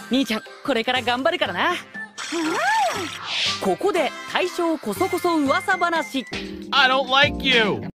兄ちゃんこれから頑張るからな。ここで大将こそこそ噂話。 I don't like you.